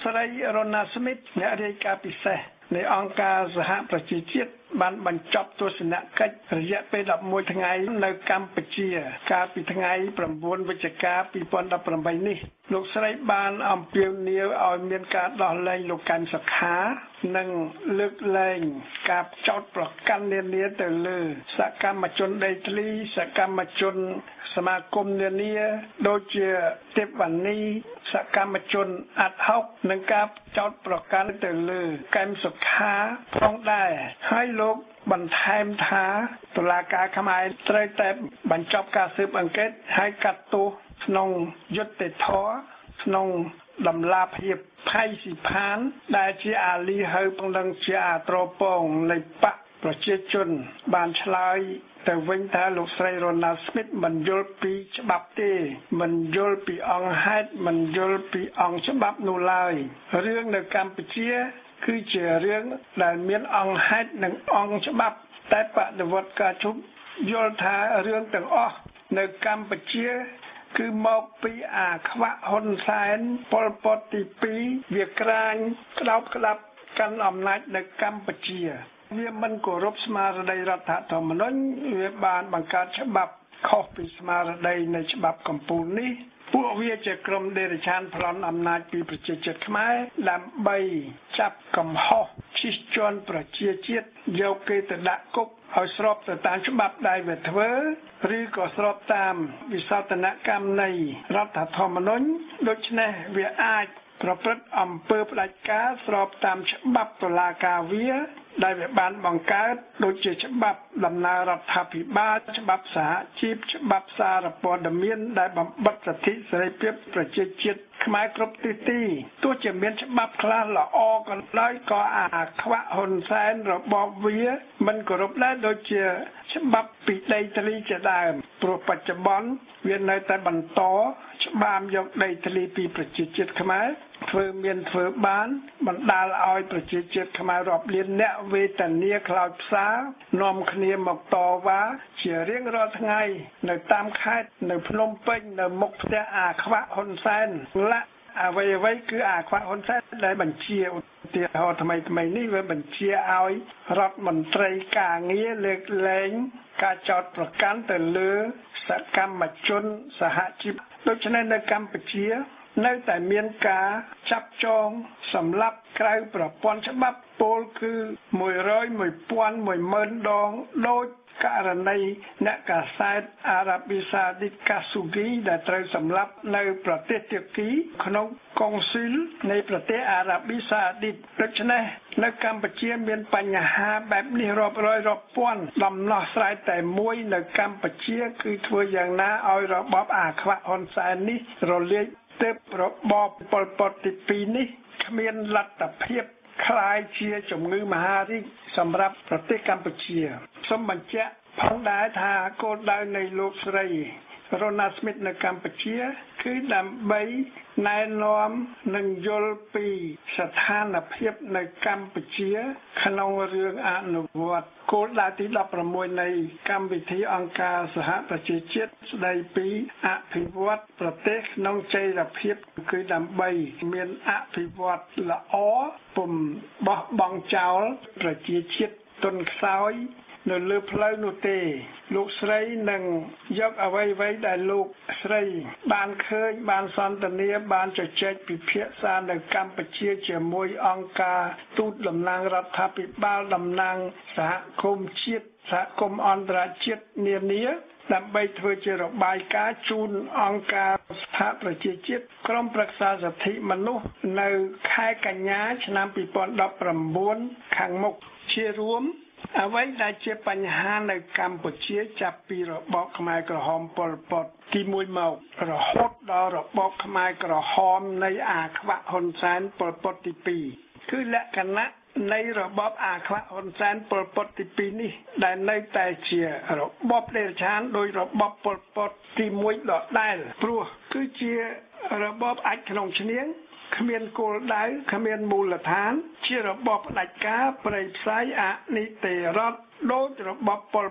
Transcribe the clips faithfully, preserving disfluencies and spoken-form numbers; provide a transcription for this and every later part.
ស្រីរ៉ូណាស្មីតអ្នករាយការណ៍ពិសេសនៃអង្គការសហប្រជាជាតិបានបញ្ចប់ទស្សនកិច្ចរយៈពេលដប់មួយថ្ងៃនៅកម្ពុជាកាលពីថ្ងៃប្រាំបួនវិច្ឆិកាពីរពាន់ដប់ប្រាំបីនេះលោកស្រីបានអំពាវនាវឲ្យមានការដោះលែងលោកកាន់សុខានិងលើកលែងការចោទប្រកាន់នានាទៅលើសកម្មជនដីធ្លីសកម្មជនសមាគមនានាដូចជាទេពវណ្ណីសកម្មជនអាត់ហុកនិងការចោទប្រកាន់ទៅលើកែមសុខាផងដែរហើយលោកបន្ថែមថាតុលាការខ្មែរត្រូវតែបញ្ចប់ការស៊ើបអង្កេតហើយកាត់ទោសក្នុងយុត្តិធម៌ក្នុងដំណាភាពផៃស៊ីផានដែលជាអាលីហើយពងនឹងជាអាត្រពងនៃបកប្រជាជនបានឆ្លើយទៅវិញថាលោកស្រីរ៉ូណាល់ស្មីតមិនយល់ពីច្បាប់ទេមិនយល់ពីអង្គហេតុមិនយល់ពីអង្គច្បាប់នោះឡើយរឿងនៅកម្ពុជាគឺជារឿងដែលមានអង្គហេតុនិងអង្គច្បាប់តែបដិវត្តការជុំយល់ថារឿងទាំងអស់នៅកម្ពុជាគឺមកពីអាខ្វាក់ហ៊ុនសែនប៉ុលពតទីពីរវាក្រាញក្តោបក្តាប់កាន់អំណាចនៅកម្ពុជាវាមិនគោរពស្មារតីរដ្ឋធម្មនុញ្ញវាបានបង្កើតច្បាប់ខុសពីស្មារតីនៃច្បាប់កម្ពុជានេះពួកវាជាក្រុមដេរឆានប្លន់អំណាចពីប្រជាជាតិខ្មែរដើម្បីចាប់កំហុសឈិះជាន់ប្រជាជាតិយកគេទៅដាក់គុកឲ្យស្របទៅតាមច្បាប់ដែលវាធ្វើឬក៏ស្របតាមវិសោធនកម្មនៃរដ្ឋធម្មនុញ្ញដូច្នេះវាអាចប្រព្រឹត្តអំពើផ្ដាច់ការស្របតាមច្បាប់តុលាការវាដែលវាបានបង្កើតដូចជាច្បាប់ដំណើររដ្ឋាភិបាលច្បាប់សហជីពច្បាប់សារព័ត៌មានដែលបំបិទសិទ្ធិសេរីភាពប្រជាជាតិខ្មែរគ្រប់ទិសទីទោះជាមានច្បាប់ខ្លះល្អក៏ដោយក៏អាខ្វាក់ហ៊ុនសែនរបបវាមិនគោរពដែរដូចជាច្បាប់ពីដីធ្លីជាដើមព្រោះបច្ចុប្បន្នវានៅតែបន្តច្បាមយកដីធ្លីពីប្រជាជាតិខ្មែរធ្វើមានធ្វើបានបណ្ដាលឲ្យប្រជាជាតិខ្មែររាប់លានអ្នកវេទនាខ្លោចផ្សានាំគ្នាមកតវ៉ាជារៀងរាល់ថ្ងៃនៅតាមខេត្តនៅភ្នំពេញនៅមុខផ្ទះអាខ្វាក់ហ៊ុនសែនឡាក់អ្វីអ្វីគឺអាខ្វាក់ហ៊ុនសែនដែលបញ្ជាឧទាហរណ៍ថ្មីថ្មីនេះវាបញ្ជាឲ្យរដ្ឋមន្ត្រីការងារលើកលែងការចោទប្រកាន់ទៅលើសកម្មជនសហជីពដូច្នេះនៅកម្ពុជានៅតែមានការចាប់ចងសម្លាប់ក្រៅប្រព័ន្ធច្បាប់ពលគឺមួយរយ មួយពាន់ មួយម៉ឺនដងដោយករណីអ្នកកាសែតអារ៉ាប៊ីសាអូឌីតកាស៊ូហ្គីដែលត្រូវសម្លាប់នៅប្រទេសតឺគីក្នុងកុងស៊ុលនៃប្រទេសអារ៉ាប៊ីសាអូឌីតដូច្នេះនៅកម្ពុជាមានបញ្ហាបែបនេះរាប់រយរាប់ពាន់ដំណោះស្រាយតែមួយនៅកម្ពុជាគឺធ្វើយ៉ាងណាឲ្យរបបអាខ្វាក់ហ៊ុនសែននេះរលាយទើបរបបប៉ុលពតទីពីរនេះគ្មានលទ្ធភាពคล้ายជាជំងឺមហារីកសម្រាប់ប្រទេសកម្ពុជាសូមបញ្ជាក់ផងដែរថាគោលដៅនៃលោកស្រីរ៉ូណាល់ស្មីតនៅកម្ពុជាគឺដើម្បីណែនាំនិងយល់ពីស្ថានភាពនៅកម្ពុជាក្នុងរឿងអនុវត្តគោលដៅទីដប់ប្រាំមួយនៃកម្មវិធីអង្គការសហប្រជាជាតិស្តីពីអភិវឌ្ឍប្រទេសក្នុងចីរភាពគឺដើម្បីមានអភិវឌ្ឍល្អពុំបោះបង់ចោលប្រជាជាតិទុនខ្សោយនៅលើផ្លូវនោះទេលោកស្រីនឹងយកអ្វីៗដែលលោកស្រីបានឃើញបានសន្ទនាបានជជែកពិភាក្សានៅកម្ពុជាជាមួយអង្គការទូតតំណាងរដ្ឋាភិបាលតំណាងសហគមន៍ជាតិសហគមន៍អន្តរជាតិនានាដើម្បីធ្វើជារបាយការណ៍ជូនអង្គការសហប្រជាជាតិក្រុមប្រឹក្សាសិទ្ធិមនុស្សនៅខែកញ្ញាឆ្នាំពីរពាន់ដប់ប្រាំបួនខាងមុខជារួមអ្វីដែលជាបញ្ហានៅកម្ពុជាចាប់ពីរបបខ្មែរក្រហមប៉ុលពតទីមួយមករហូតដល់របបខ្មែរក្រហមនៃអាខ្វាក់ហ៊ុនសែនប៉ុលពតទីពីរគឺលក្ខណៈនៃរបបអាខ្វាក់ហ៊ុនសែនប៉ុលពតទីពីរនេះដែលនៅតែជារបបដេរឆានដោយរបបប៉ុលពតទីមួយដដែលព្រោះគឺជារបបអាចក្នុងឈ្នាងគ្មានគោលដៅគ្មានមូលដ្ឋានជារបបផ្ដាច់ការប្រៃផ្សាយអនីតិរដ្ឋដោយរបបប៉ុលពត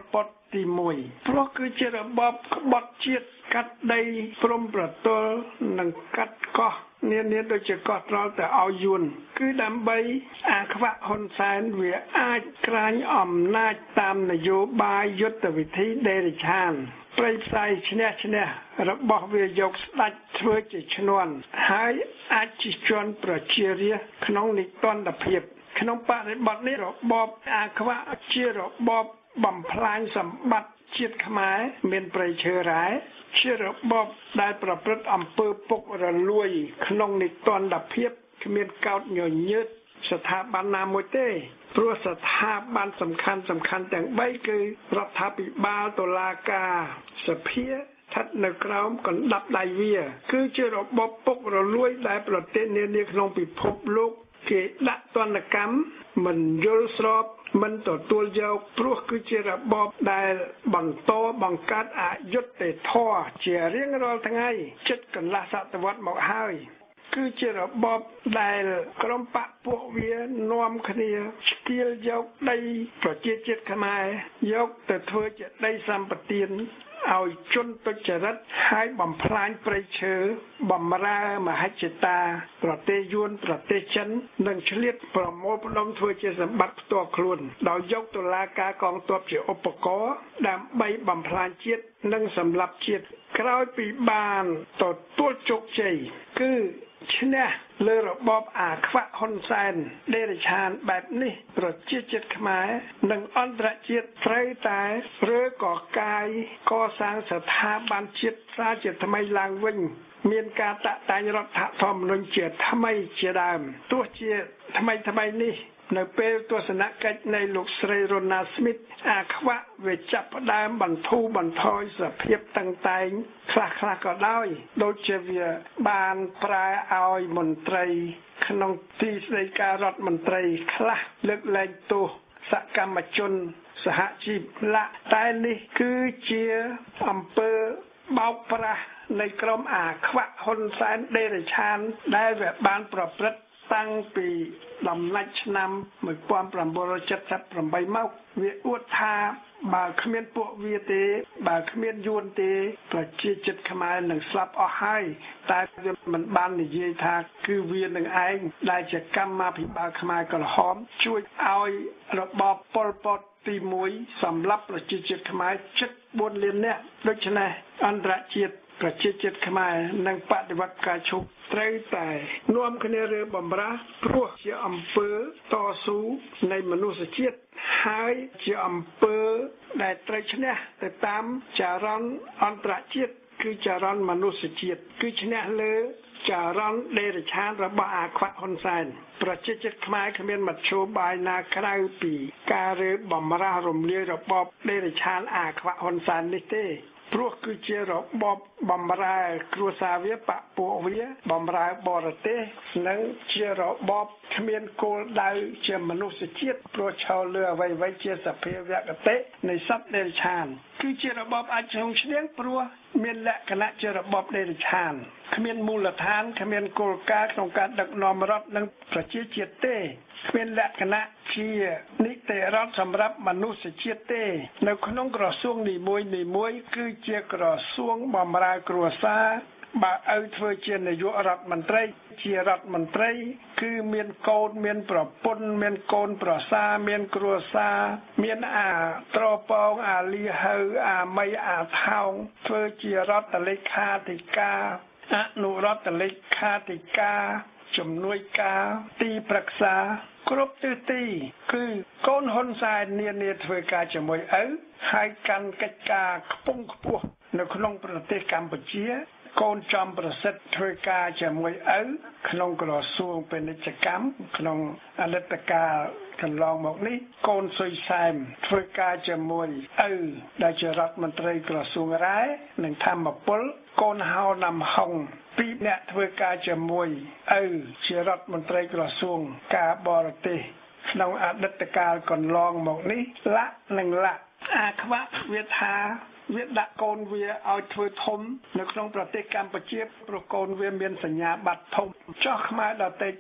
ទីមួយព្រោះគឺជារបបក្បត់ជាតិកាត់ដីព្រំប្រទល់និងកាត់កោះនានាដូចជាកោះត្រល់ទៅឲ្យយួនគឺដើម្បីអាខ្វាក់ហ៊ុនសែនវាអាចក្រាញអំណាចតាមនយោបាយយុទ្ធវិធីដេរឆានប្រៃផ្សាយឈ្នះឈ្នះរបស់វាយកស្ដេចធ្វើជាឈ្នន់ហើយអាចជិះជាន់ប្រជារាស្ត្រក្នុងនិទានភាពក្នុងបរិបទនេះរបបអាខ្វាក់ជារបបបំផ្លាញសម្បត្តិជាតិខ្មែរមានប្រៃឈើរ៉ែជារបបដែលប្រព្រឹត្តអំពើពុករលួយក្នុងនិទានភាពគ្មានកោតញញើតស្ថាប័នណាមួយទេព្រោះស្ថាប័នសំខាន់សំខាន់ទាំងបីគឺរដ្ឋាភិបាលតុលាការសភាស្ថិតនៅក្រោមកណ្ដាប់ដៃវាគឺជារបបពុករលួយដែលប្រទេសនានាក្នុងពិភពលោកគេដាក់ទណ្ឌកម្មមិនយល់ស្របមិនទទួលយកព្រោះគឺជារបបដែលបន្តបង្កើតអយុត្តិធម៌ជារៀងរាល់ថ្ងៃជិតកន្លះសតវត្សមកហើយគឺជារបបដែលក្រុមបកពួកវានាំគ្នាស្ទាលយកដីប្រជាជាតិខ្មែរយកទៅធ្វើជាដីសម្បត្តិឲ្យជនទុច្ចរិតហើយបំផ្លាញព្រៃឈើបំរើមហិច្ឆតាប្រទេសយួនប្រទេសចិននិងឆ្លៀតប្រមូលផ្ដុំធ្វើជាសម្បត្តិផ្ទាល់ខ្លួនដោយយកតុលាការកងទ័ពជាឧបករណ៍ដើម្បីបំផ្លាញជាតិនិងសម្លាប់ជាតិក្រោយពីបានទទួលជោគជ័យគឺឈ្នះលើរបបអាខ្វាក់ហ៊ុនសែនដេរឆានបែបនេះប្រជាជាតិខ្មែរនិងអន្តរជាតិត្រូវតែរើកកាយកសាងស្ថាប័នជាតិសាជាថ្មីឡើងវិញមានការតាក់តែងរដ្ឋធម្មនុញ្ញជាថ្មីជាដើមទោះជាថ្មីថ្មីនេះនៅពេលទស្សនកិច្ចនៃលោកស្រីរ៉ូណាល់ស្មីតអាខ្វាក់វាចាប់ផ្ដើមបន្ធូរបន្ថយសភាពតឹងតែងខ្លះខ្លះក៏ដោយដូចជាវាបានប្រែឲ្យមន្ត្រីក្នុងទីស្តីការរដ្ឋមន្ត្រីខ្លះលើកលែងទោសសកម្មជនសហជីពឡាតែនេះគឺជាអំពើបោកប្រាស់នៃក្រុមអាខ្វាក់ហ៊ុនសែនដេរឆានដែលវាបានប្រព្រឹត្តតាំងពីដំណាច់ឆ្នាំmột nghìn chín trăm bảy mươi támមកវាអួតថាបើគ្មានពួកវាទេបើគ្មានយួនទេប្រជាជាតិខ្មែរនឹងស្លាប់អស់ហើយតែវាមិនបាននិយាយថាគឺវានឹងឯងដែលជាកម្មាភិបាលខ្មែរក្រហមជួយឲ្យរបបប៉ុលពតទីមួយសម្រាប់ប្រជាជាតិខ្មែរជិតbốnលាននាក់ដូច្នេះអន្តរជាតិប្រជាជាតិខ្មែរនិងបដិវត្តការឈប់ត្រូវតែនាំគ្នារើបំរាស់ព្រោះជាអំពើតស៊ូនៃមនុស្សជាតិហើយជាអំពើដែលត្រូវឈ្នះទៅតាមចរន្តអន្តរជាតិគឺចរន្តមនុស្សជាតិគឺឈ្នះលើចរន្តដេរឆានរបស់អាខ្វាក់ហ៊ុនសែនប្រជាជាតិខ្មែរគ្មានមធ្យោបាយណាក្រៅពីការរើបំរាស់រំលាយរបបដេរឆានអាខ្វាក់ហ៊ុនសែននេះទេព្រោះគឺជារបបបំរើគ្រួសារវាបពួកវាបំរើបរទេសនិងជារបបគ្មានគោលដៅជាមនុស្សជាតិព្រោះឈរលើអ្វីៗជាសភាវគតិនៃសត្វដេរឆានគឺជារបបអាចឆ្លងឈ្នះព្រោះមានលក្ខណៈជារបបដេរឆានគ្មានមូលដ្ឋានគ្មានគោលការណ៍ក្នុងការដឹកនាំរដ្ឋនិងប្រជាជាតិទេគ្មានលក្ខណៈជានីតិរដ្ឋសម្រាប់មនុស្សជាតិទេនៅក្នុងក្រសួងនីមួយនីមួយគឺជាក្រសួងបម្រើគ្រួសារបើឲ្យធ្វើជានាយករដ្ឋមន្ត្រីជារដ្ឋមន្ត្រីគឺមានកូនមានប្រពន្ធមានកូនប្រសារមានគ្រួសារមានអាត្រពងអាលីហើអាមីអាថោងធ្វើជារដ្ឋលេខាធិការអនុរដ្ឋលេខាធិការជំនួយការទីប្រឹក្សាគ្រប់ទិសទីគឺកូនហ៊ុនសែននានាធ្វើការជាមួយឪហើយកាន់កិច្ចការខ្ពង់ខ្ពស់នៅក្នុងប្រទេសកម្ពុជាកូនចំប្រសិទ្ធធ្វើការជាមួយឪក្នុងក្រសួងពាណិជ្ជកម្មក្នុងអតីតកាលកន្លងមកនេះកូនសុយសែមធ្វើការជាមួយឪដែលជារដ្ឋមន្ត្រីក្រសួងរ៉ែនិងធម្មពលកូនហៅណាំហុងពីរអ្នកធ្វើការជាមួយឪជារដ្ឋមន្ត្រីក្រសួងការបរទេសក្នុងអតីតកាលកន្លងមកនេះលាក់និងលាក់អាខ្វាក់វាថាវាដាក់កូនវាឲ្យធ្វើធំនៅក្នុងប្រទេសកម្ពុជាព្រោះកូនវាមានសញ្ញាបត្រធំចោះខ្មែរដទៃទៀត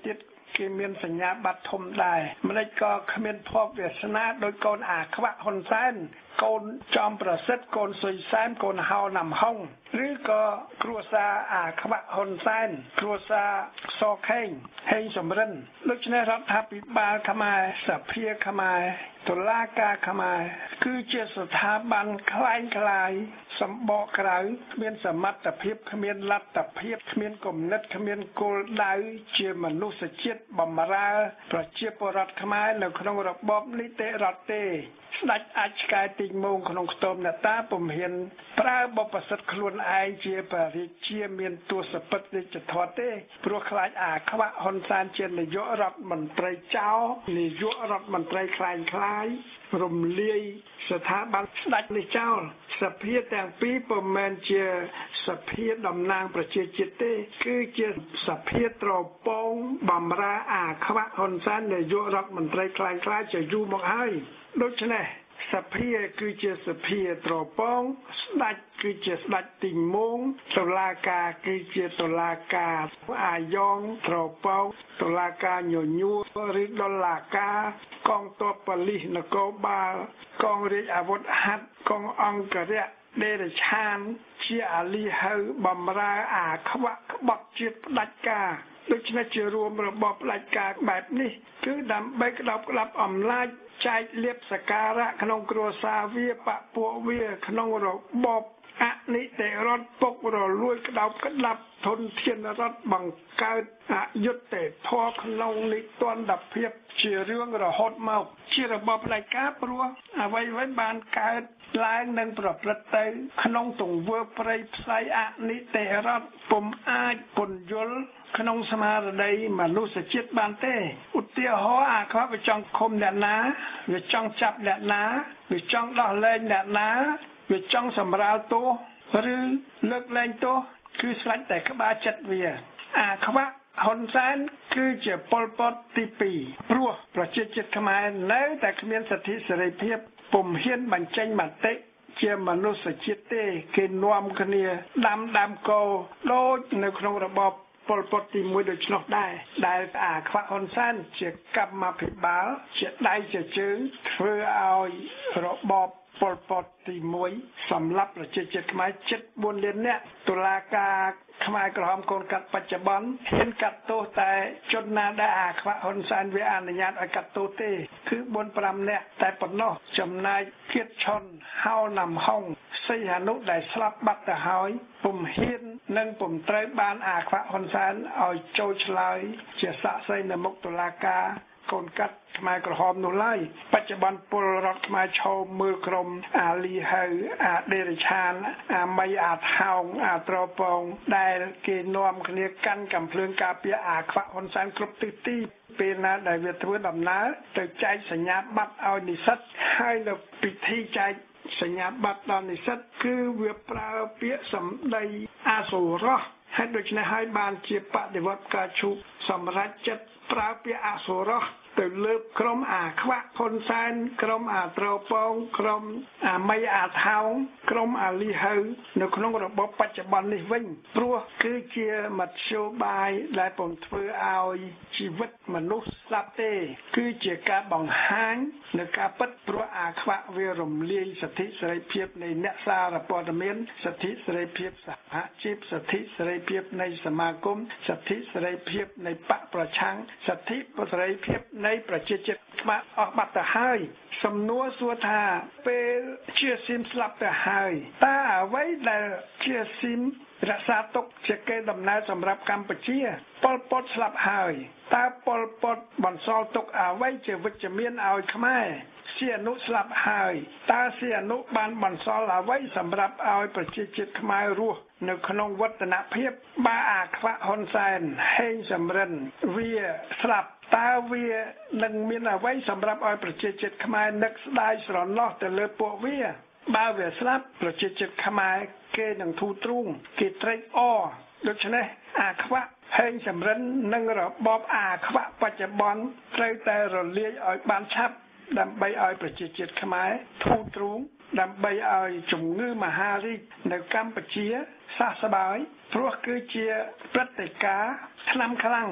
គេមានសញ្ញាបត្រធំដែរម្លេចក៏គ្មានភ័ព្វវាសនាដោយកូនអាខ្វាក់ហ៊ុនសែនកូនចំប្រសិទ្ធកូនសុយសែនកូនហៅណាំហុងឬក៏គ្រួសារអាខ្វាក់ហ៊ុនសែនគ្រួសារសខេងហេងសំរិនដូច្នេះរដ្ឋាភិបាលខ្មែរសភាខ្មែរតុលាការខ្មែរគឺជាស្ថាប័នខ្លែងខ្លាយសម្បកក្រៅគ្មានសមត្ថភាពគ្មានលទ្ធភាពគ្មានគំនិតគ្មានគោលដៅជាមនុស្សជាតិបម្រើប្រជាពលរដ្ឋខ្មែរនៅក្នុងរបបនីតិរដ្ឋទេស្ដេចអាចឆ្កែទីងមងក្នុងខ្ទមអ្នកតាពុំហ៊ានប្រើបបសិទ្ធខ្លួនឯងជាបរិជាមានទស្សពិតរាជធម៌ទេព្រោះខ្លាចអាខ្វាក់ហ៊ុនសែនជានាយករដ្ឋមន្ត្រីចៅនាយករដ្ឋមន្ត្រីខ្លែងខ្លាយរំលាយស្ថាប័នស្ដេចនេះចោលសភាទាំងពីរពុំមែនជាសភាតំណាងប្រជាជាតិទេគឺជាសភាត្រពងបំរើអាខ្វាក់ហ៊ុនសែននាយករដ្ឋមន្ត្រីខ្លែងខ្លាយជាយូរមកហើយដូច្នេះសភាគឺជាសភាត្រពងស្ដេចគឺជាស្ដេចទីងមងតុលាការគឺជាតុលាការអាយ៉ងត្រពងតុលាការញញួរឬដុល្លារការកងទ័ពប៉ូលីសនគរបាលកងរាជអាវុធហត្ថកងអង្គរៈដេរឆានជាអាលីហៅបំរើអាខ្វាក់ក្បត់ជាតិផ្ដាច់ការដូច្នេះជារួមរបបផ្ដាច់ការបែបនេះគឺដើម្បីក្តោបក្តាប់អំណាចចែកលៀបសការៈក្នុងគ្រួសារវាបពួកវាក្នុងរបបអនិតិរដ្ឋពុករលួយក្តោបក្តាប់ធនធានរដ្ឋបង្កើតអយុត្តិធម៌ក្នុងនីតិរដ្ឋភាពជារឿងរហូតមកជារបបផ្ដាច់ការព្រោះអ្វីៗបានកើតឡើងនិងប្រព្រឹត្តទៅក្នុងទង្វើប្រៃផ្សៃអនិតិរដ្ឋពុំអាចពន្យល់ក្នុងស្មារតីមនុស្សជាតិបានទេឧទាហរណ៍អាខ្វាក់វាចង់ឃុំអ្នកណាវាចង់ចាប់អ្នកណាវាចង់ដោះលែងអ្នកណាវាចង់សម្រាលទោសឬលើកលែងទោសគឺស្រេចតែក្បាលចិត្តវាអាខ្វាក់ហ៊ុនសែនគឺជាប៉ុលពតទីពីរព្រោះប្រជាជាតិខ្មែរនៅតែគ្មានសិទ្ធិសេរីភាពពុំហ៊ានបញ្ចេញមតិជាមនុស្សជាតិទេគេនាំគ្នាដាំដាំកោដូចនៅក្នុងរបបប៉ុលពតទីមួយដូច្នោះដែរដែលអាខ្វាក់ហ៊ុនសែនជាកម្មាភិបាលជាដៃជាជើងធ្វើឲ្យរបបប៉ុលពតទីមួយសម្រាប់ប្រជាជាតិខ្មែរបួនលាននាក់តុលាការខ្មែរក្រហមកូនកាត់បច្ចុប្បន្នហ៊ានកាត់ទោសតែជនណាដែលអាខ្វាក់ហ៊ុនសែនវាអនុញ្ញាតឲ្យកាត់ទោសទេគឺបួន ប្រាំនាក់តែប៉ុណ្ណោះចំណែកគៀតឆុនហៅណាំហុងសីហនុដែលស្លាប់បាត់ទៅហើយពុំហ៊ាននិងពុំត្រូវបានអាខ្វាក់ហ៊ុនសែនឲ្យចូលឆ្លើយជាសាក្សីនៅមុខតុលាការកូនកាត់ខ្មែរក្រហមនោះឡើយបច្ចុប្បន្នពលរដ្ឋខ្មែរឈោមមើលក្រុមអាលីហៅអាដេរឆានអាមីអាថោងអាត្រពងដែលគេនាំគ្នាកាន់កំភ្លើងការពារអាខ្វាក់ហ៊ុនសែនគ្រប់ទិសទីពេលណាដែលវាធ្វើដំណើរទៅចែកសញ្ញាបត្រឲ្យនិស្សិតហើយនៅពិធីចែកសញ្ញាបត្រដល់និស្សិតគឺវាប្រើពាក្យសម្ដីអាសុរោះហើយដូច្នេះហើយបានជាបដិវត្តការឈូកសម្រាប់ចិត្តប្រើពាក្យអសុរោះទៅលើក្រុមអាខ្វាក់ហ៊ុនសែនក្រុមអាត្រពងក្រុមអាមីអាថោងក្រុមអាលីហៅនៅក្នុងរបបបច្ចុប្បន្ននេះវិញព្រោះគឺជាមធ្យោបាយដែលពំធ្វើឲ្យជីវិតមនុស្សស្លាប់ទេគឺជាការបង្ហាញនៅការពិតព្រោះអាខ្វាក់វារំលាយសិទ្ធិសេរីភាពនៃអ្នកសារព័ត៌មានសិទ្ធិសេរីភាពសហជីពសិទ្ធិសេរីភាពនៃសមាគមសិទ្ធិសេរីភាពនៃបកប្រឆាំងសិទ្ធិសេរីភាពនៃប្រជាជាតិខ្មែរអស់បាត់ទៅហើយសំណួរសួរថាពេលជាស៊ីមស្លាប់ទៅហើយតើអ្វីដែលជាស៊ីមរក្សាទុកជាកេរដំណែលសម្រាប់កម្ពុជាប៉ុលពតស្លាប់ហើយតើប៉ុលពតបន្សល់ទុកអ្វីជាវិជ្ជមានឲ្យខ្មែរសៀនុស្លាប់ហើយតើសៀនុបានបន្សល់អ្វីសម្រាប់ឲ្យប្រជាជាតិខ្មែររស់នៅក្នុងវឌ្ឍនភាពបើអាខ្វាក់ហ៊ុនសែនហេងសំរិនវាស្លាប់តើវានឹងមានអ្វីសម្រាប់ឲ្យប្រជាជាតិខ្មែរនឹកស្ដាយស្រណោះទៅលើពួកវាបើវាស្លាប់ប្រជាជាតិខ្មែរគេនឹងធូរទ្រូងគេត្រេកអរដូច្នេះអាខ្វាក់ហេងសំរិននិងរបបអាខ្វាក់បច្ចុប្បន្នត្រូវតែរលាយឲ្យបានឆាប់ដើម្បីឲ្យប្រជាជាតិខ្មែរធូរទ្រូងដើម្បីឲ្យជំងឺមហារីកនៅកម្ពុជាសះស្បើយព្រោះគឺជាព្រឹត្តិការណ៍ថ្នាំខ្លាំង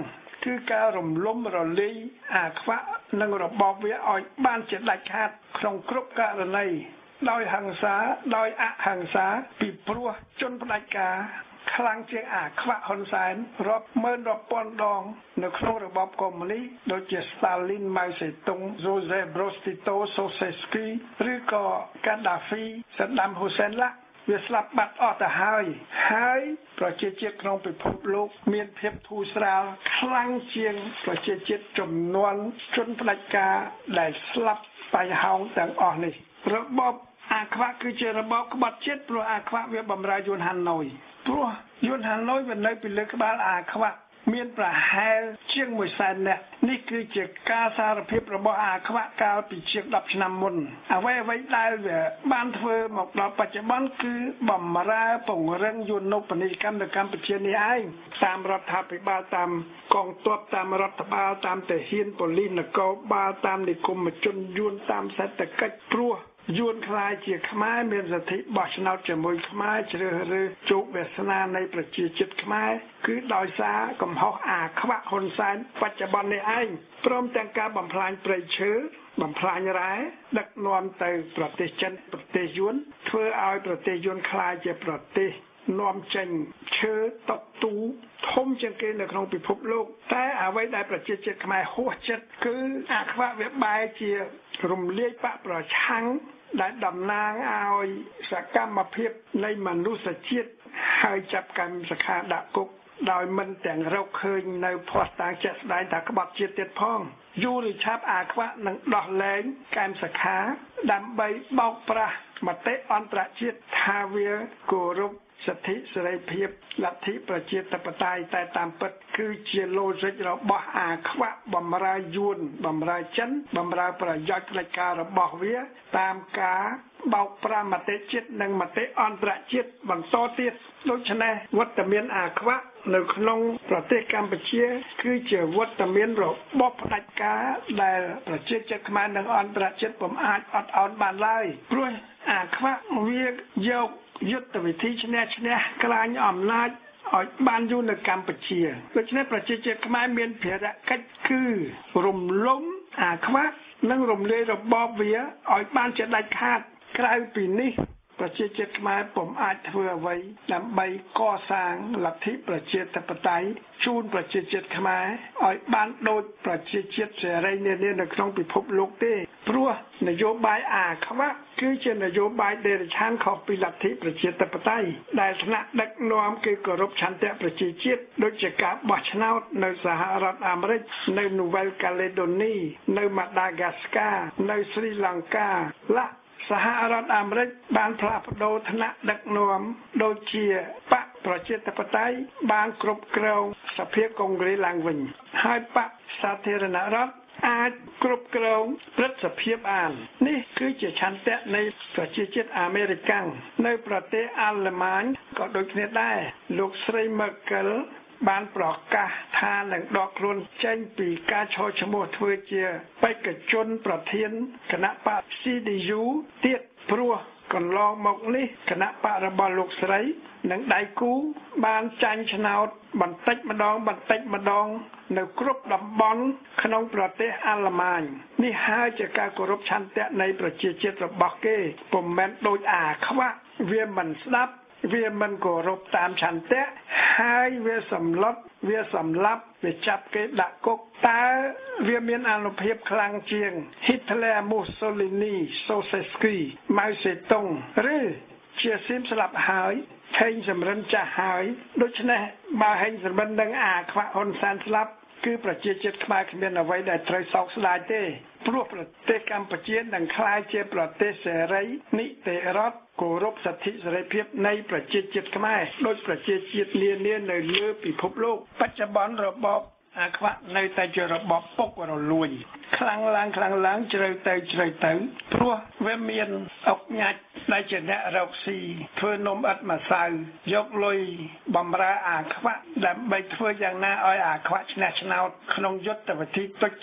គឺការរំលំរលាយអាខ្វាក់និងរបបវាឲ្យបានជាដាច់ខាតក្នុងគ្រប់ករណីដោយហិង្សាដោយអហិង្សាពីព្រោះជនផ្ដាច់ការខ្លាំងជាងអាខ្វាក់ហ៊ុនសែនរាប់ម៉ឺនរាប់ពាន់ដងនៅក្នុងរបបកុម្មុយនីសដូចជា Stalin, Mao Zedong, Joseph Broz Tito, Ceausescu ឬក៏ Gaddafi, Saddam Hussein ឡាវាស្លាប់បាត់អស់ទៅហើយហើយប្រជាជាតិក្នុងពិភពលោកមានភាពធូរស្រាលខ្លាំងជាងប្រជាជាតិចំនួនជនផ្ដាច់ការដែលស្លាប់បាយហោងទាំងអស់នេះរបបអាខ្វាក់គឺជារបបក្បត់ជាតិព្រោះអាខ្វាក់វាបំរើយួនហាណូយព្រោះយួនហាណូយវានៅពីលើក្បាលអាខ្វាក់មានប្រហែលជាងមួយសែននាក់នេះគឺជាការសារភាពរបស់អាខ្វាក់កាលពីជាងដប់ឆ្នាំមុនអ្វីអ្វីដែលវាបានធ្វើមកដល់បច្ចុប្បន្នគឺបំរើពង្រឹងយន្តពាណិជ្ជកម្មនៅកម្ពុជានេះឯងតាមរដ្ឋាភិបាលតាមកងទ័ពតាមរដ្ឋបាលតាមទាហានប៉ូលីសនគរបាលតាមនិគមជនយួនតាមសេដ្ឋកិច្ចព្រោះយួនខ្លាយជាខ្មែរមានសិទ្ធិបោះឆ្នោតជាមួយខ្មែរជ្រើសរើសជោគវាសនានៃប្រជាជាតិខ្មែរគឺដោយសារកំហុសអាខ្វាក់ហ៊ុនសែនបច្ចុប្បន្ននេះឯងព្រមទាំងការបំផ្លាញព្រៃឈើបំផ្លាញរ៉ែដឹកនាំទៅប្រទេសចិនប្រទេសយួនធ្វើឲ្យប្រទេសយួនខ្លាយជាប្រទេសនាំចេញឈើតុកទូធំជាងគេនៅក្នុងពិភពលោកតែអ្វីដែលប្រជាជាតិខ្មែរហួសចិត្តគឺអាខ្វាក់វាបែរជារំលាយបកប្រឆាំងដែលតំណាងឲ្យសកម្មភាពនៃមនុស្សជាតិហើយចាប់កម្មសខាដាក់គុកដោយមិនទាំងរកឃើញនៅភស្តុតាងជាក់ស្ដែងថាក្បត់ជាតិទៀតផងយូរឬឆាប់អាខ្វាក់នឹងដោះលែងកម្មសខាដើម្បីបោកប្រាស់មតិអន្តរជាតិថាវាគោរពសិទ្ធិសេរីភាពលទ្ធិប្រជាធិបតេយ្យតែតាមពិតគឺជាឡូស៊ីករបស់អាខ្វាក់បំរើយួនបំរើចិនបំរើប្រយោជន៍ផ្ដាច់ការរបស់វាតាមការបោកប្រាស់មតិជាតិនិងមតិអន្តរជាតិបន្តទៀតដូច្នេះវត្តមានអាខ្វាក់នៅក្នុងប្រទេសកម្ពុជាគឺជាវត្តមានរបបផ្ដាច់ការដែលប្រជាជាតិខ្មែរនិងអន្តរជាតិពុំអាចអត់ឱនបានឡើយព្រោះអាខ្វាក់វាយកយុទ្ធវិធីឈ្នះឈ្នះក្លាញអំណាចឲ្យបានយូរនៅកម្ពុជាដូច្នេះប្រជាជាតិខ្មែរមានភារកិច្ចគឺរំលំអាខ្វាក់និងរំលាយរបបវាឲ្យបានជាដាច់ខាតក្រៅពីនេះប្រជាជាតិខ្មែរពុំអាចធ្វើអ្វីដើម្បីកសាងលទ្ធិប្រជាធិបតេយ្យជូនប្រជាជាតិខ្មែរឲ្យបានដូចប្រជាជាតិសេរីនានានៅក្នុងពិភពលោកទេព្រោះនយោបាយអាខ្វាក់គឺជានយោបាយដេរឆានខុសពីលទ្ធិប្រជាធិបតេយ្យដែលថ្នាក់ដឹកនាំគឺគោរពឆន្ទៈប្រជាជាតិដូចជាការបោះឆ្នោតនៅសហរដ្ឋអាមេរិកនៅ Nouvelle Calédonie នៅ Madagascar នៅ Sri Lanka ឡាសហរដ្ឋអាមេរិកបានផ្លាស់ប្ដូរថ្នាក់ដឹកនាំដូចជាបកប្រជាធិបតេយ្យបានគ្រប់គ្រងសភាកុង្ក្រេសឡើងវិញហើយបកសាធារណរដ្ឋអាចគ្រប់គ្រងព្រឹទ្ធសភាបាននេះគឺជាឆន្ទៈនៃប្រជាជាតិអាមេរិកាំងនៅប្រទេសអាល្លឺម៉ាញក៏ដូចគ្នាដែរលោកស្រី Merkelបានប្រកាសថានឹងដកខ្លួនចេញពីការឈរឈ្មោះធ្វើជាបេក្ខជនប្រធានគណៈបក C D U ទៀតព្រោះកន្លងមកនេះគណៈបករបស់លោកស្រីនិងដៃគូបានចាញ់ឆ្នោតបន្តិចម្ដងបន្តិចម្ដងនៅគ្រប់តំបន់ក្នុងប្រទេសអាល្លឺម៉ាញនេះហើយជាការគោរពឆន្ទៈនៃប្រជាជាតិរបស់គេពុំមែនដូចអាខ្វាក់វាមិនស្ដាប់វាមិនគោរពតាមឆន្ទៈហើយវាសម្លុតវាសម្លាប់វាចាប់គេដាក់គុកតើវាមានអានុភាពខ្លាំងជាង Hitler, Mussolini, Ceausescu, Mao Zedong ឬជាស៊ីមស្លាប់ហើយហេងសំរិនចាស់ហើយដូច្នេះបើហេងសំរិននឹងអាខ្វាក់ហ៊ុនសែនស្លាប់គឺប្រជាជាតិខ្មែរគ្មានអ្វីដែលត្រូវសោកស្ដាយទេព្រោះប្រទេសកម្ពុជានឹងក្លាយជាប្រទេសសេរីនីតិរដ្ឋគោរពសិទ្ធិសេរីភាពនៃប្រជាជាតិខ្មែរដោយប្រជាជាតិនានានៅលើពិភពលោកបច្ចុប្បន្នរបបអាខ្វាក់នៅតែជារបបពុករលួយខ្លាំងឡើងខ្លាំងឡើងជ្រៅទៅជ្រៅទៅព្រោះវាមានអុកញ៉ាច់ដែលជាអ្នករកស៊ីធ្វើនំអិតម្សៅយកលុយបំរើអាខ្វាក់ដើម្បីធ្វើយ៉ាងណាឲ្យអាខ្វាក់ឆ្នះឆ្នោតក្នុងយុទ្ធវិធីទុច្ចរិត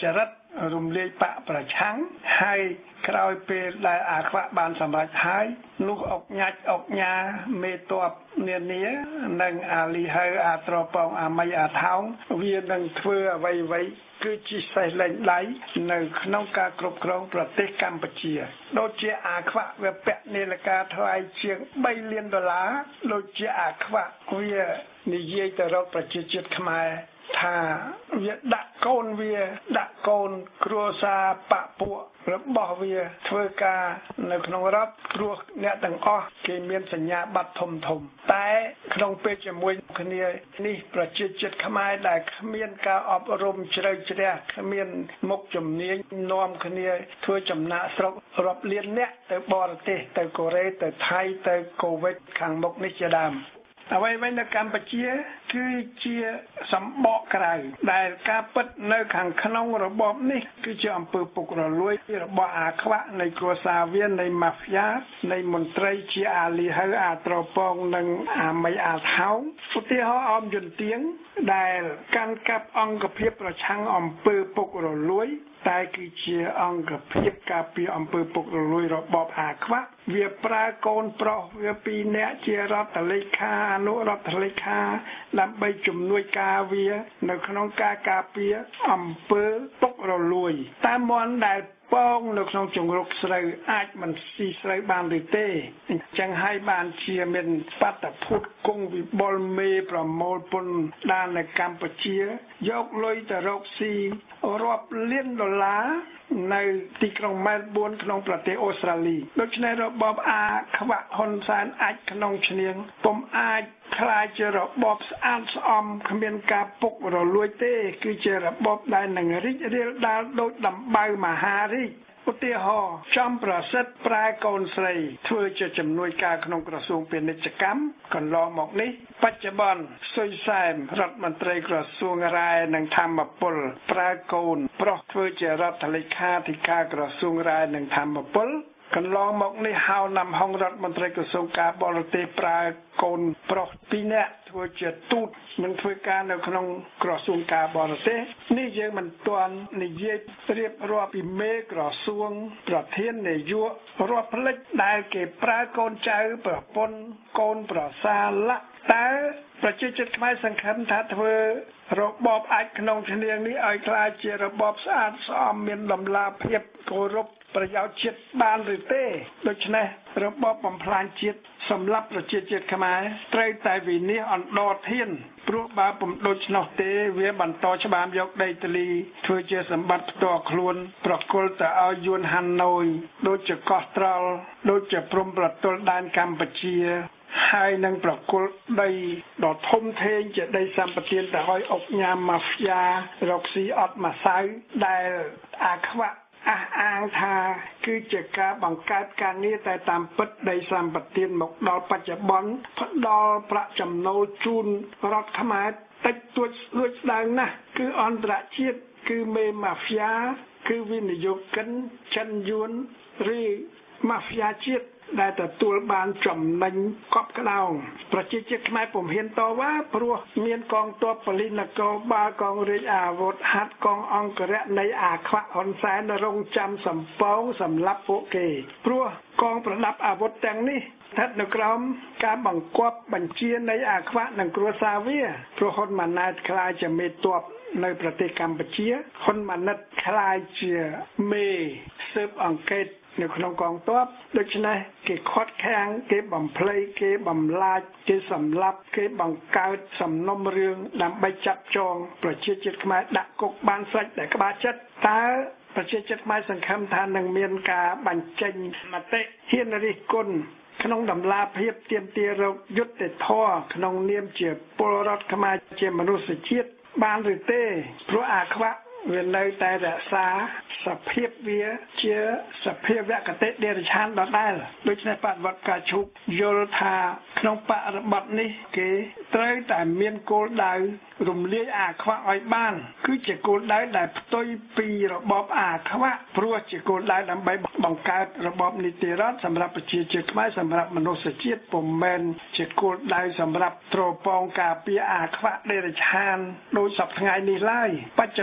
រំលាយបកប្រឆាំងហើយក្រោយពេលដែលអាខ្វាក់បានសម្រេចហើយនោះអុកញ៉ាច់អុកញ៉ាមេតបនានានិងអាលីហើអាត្រប៉ងអាមីអាថោងវានឹងធ្វើអ្វីអ្វីគឺជាសេះលែងដៃនៅក្នុងការគ្រប់គ្រងប្រទេសកម្ពុជាដូចជាអាខ្វាក់វាពាក់នាឡិកាថ្លៃជាងបីលានដុល្លារដូចជាអាខ្វាក់វានិយាយទៅរកប្រជាជាតិខ្មែរថាវាដាក់កូនវាដាក់កូនគ្រួសារបពពួករបស់វាធ្វើការនៅក្នុងរដ្ឋព្រោះអ្នកទាំងអស់គេមានសញ្ញាបត្រធំធំតែក្នុងពេលជាមួយគ្នានេះប្រជាជាតិខ្មែរដែលគ្មានការអប់រំជ្រៅជ្រះគ្មានមុខជំនាញនាំគ្នាធ្វើចំណាក់ស្រុករាប់លានអ្នកទៅបរទេសទៅកូរ៉េទៅថៃទៅកូវីដខាងមុខនេះជាដើមអ្វីៗនៅកម្ពុជាគឺជាសម្បកក្រៅដែលការពិតនៅខាងក្នុងរបបនេះគឺជាអំពើពុករលួយរបស់អាខ្វាក់នៃគ្រួសារវានៃម៉ាហ្វ្យានៃមន្ត្រីជាអាលីហៅអាត្រប៉ងនិងអាមីអាថោងឧទាហរណ៍អមយន្តទៀងដែលកាន់កាប់អង្គភាពប្រឆាំងអំពើពុករលួយតែគឺជាអង្គភាពការពារអំពើពុករលួយរបបអាខ្វាក់វាប្រើកូនប្រុសវាពីរនាក់ជារដ្ឋលេខាអនុរដ្ឋលេខាដើម្បីជំនួយការវានៅក្នុងការការពារអំពើពុករលួយតាមមន់ដែលពងនៅក្នុងជង្រុកស្រូវអាចមិនស៊ីស្រូវបានឬទេអញ្ចឹងហើយបានជាមានបាតុភូតគង់វិបុលមេប្រមូលពន្ធដារនៅកម្ពុជាយកលុយទៅរកស៊ីរាប់លានដុល្លារនៅទីក្រុងមែលប៊នក្នុងប្រទេសអូស្ត្រាលីដូច្នេះរបបអាខ្វាក់ហ៊ុនសែនអាចក្នុងឈ្នៀងពុំអាចខ្លាចជារបបស្អាតស្អំគ្មានការពុករលួយទេគឺជារបបដែលនឹងរីករាលដាលដោយដំបៅមហារាជឧទាហរណ៍ចំប្រសិទ្ធប្រើកូនស្រីធ្វើជាជំនួយការក្នុងក្រសួងពាណិជ្ជកម្មកន្លងមកនេះបច្ចុប្បន្នសុយសែមរដ្ឋមន្ត្រីក្រសួងរាយនិងធម្មពលប្រើកូនប្រុសធ្វើជារដ្ឋលេខាធិការក្រសួងរាយនិងធម្មពលកន្លងមកនេះហៅណាំហងរដ្ឋមន្ត្រីក្រសួងការបរទេសប្រើកូនប្រុសពីរនាក់ធ្វើជាទូតនឹងធ្វើការនៅក្នុងក្រសួងការបរទេសនេះយើងមិនទាន់និយាយរៀបរាប់ពីមេក្រសួងប្រធាននាយករដ្ឋផ្លេចដែលគេប្រើកូនចៅប្រពន្ធកូនប្រសាលៈតើប្រជាជាតិខ្មែរសង្ឃឹមថាធ្វើរបបអាចក្នុងឈ្នាងនេះឲ្យក្លាយជារបបស្អាតស្អំមានតម្លាភាពគោរពប្រយោជន៍ជាតិបានឬទេដូច្នេះរបបបំផ្លាញជាតិសម្រាប់ប្រជាជាតិខ្មែរត្រូវតែវិនិច្ឆ័យអន្តរធានព្រោះបើពុំដូច្នោះទេវាបន្តច្បាមយកដីធ្លីធ្វើជាសម្បត្តិផ្ទាល់ខ្លួនប្រគល់ទៅឲ្យយួនហាណូយដូចជាកោះត្រល់ដូចជាព្រំប្រទល់ដែនកម្ពុជាហើយនឹងប្រគល់ដីដ៏ធំធេងជាដីសម្បត្តិទៅឲ្យអុកញ៉ាម៉ាហ្វ្យារកស៊ីអត់ម្សៅដែលអាខ្វាក់អះអាងថាគឺជាការបង្កើតការងារតែតាមពិតដីសម្បត្តិមកដល់បច្ចុប្បន្នផ្ដល់ប្រាក់ចំណូលជូនរដ្ឋខ្មែរតិចតួចលួចស្ដើងណាស់គឺអន្តរជាតិគឺមេម៉ាហ្វ្យាគឺវិនិយោគិនចិនយួនឬម៉ាហ្វ្យាជាតិដែលទទួលបានចំណេញកប់ក្តោងប្រជាជាតិខ្មែរពុំហ៊ានតវ៉ាព្រោះមានកងទ័ពប៉ូលីសនគរបាលកងរាជអាវុធហត្ថកងអង្គរៈនៃអាខ្វាក់ហ៊ុនសែនរងចាំសម្ពងសម្រាប់ពួកគេព្រោះកងប្រដាប់អាវុធទាំងនេះស្ថិតនៅក្រោមការបង្គាប់បញ្ជានៃអាខ្វាក់និងគ្រួសារវាព្រោះហ៊ុនម៉ាណែតខ្លាចជាមេទ័ពនៅប្រទេសកម្ពុជាហ៊ុនម៉ាណិតខ្លាចជាមេស៊ើបអង្កេតនៅក្នុងកងទ័ពដូច្នេះគេខាត់ខាំងគេបំភ្លៃគេបំលាចគេសម្លាប់គេបង្កើតសំណុំរឿងដើម្បីចាប់ចងប្រជាជាតិខ្មែរដាក់គុកបានស្រេចតែក្បាលចិត្តតើប្រជាជាតិខ្មែរសង្ឃឹមថានឹងមានការបញ្ចេញមតិហ៊ានរិះគន់ក្នុងតម្លាភាពទាមទាររកយុត្តិធម៌ក្នុងនាមជាពលរដ្ឋខ្មែរជាមនុស្សជាតិបានឬទេព្រោះអាខ្វាក់វានៅតែរក្សាសភាពវាជាសភាវគតិដេរឆានដដែលដូច្នេះបដិវត្តការឈប់យល់ថាក្នុងបរិបទនេះគេត្រូវតែមានគោលដៅរំលាយអាខ្វាក់ឲ្យបានគឺជាគោលដៅដែលផ្ទុយពីរបបអាខ្វាក់ព្រោះជាគោលដៅដើម្បីបង្កើតរបបនីតិរដ្ឋសម្រាប់ប្រជាជាតិខ្មែរសម្រាប់មនុស្សជាតិពុំមែនជាគោលដៅសម្រាប់ទ្រពងការពារអាខ្វាក់ដេរឆានដោយសពថ្ងៃនេះឡើយបច្ចុប្បន្ន